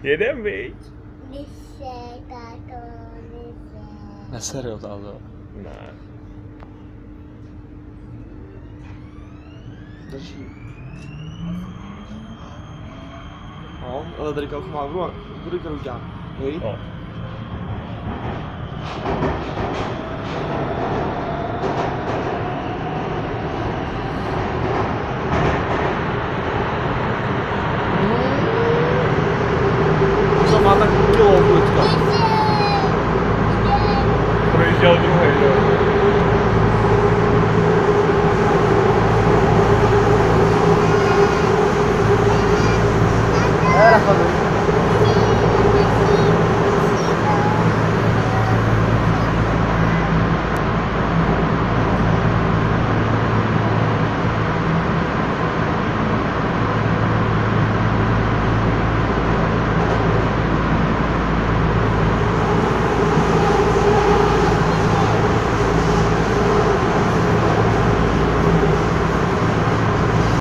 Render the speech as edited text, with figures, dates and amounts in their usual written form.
Jedem, viď? Nese, táto, nese. Neser jo, táto. Ne. Drží. No, elektrika už má, bude krouťák. Hej? O.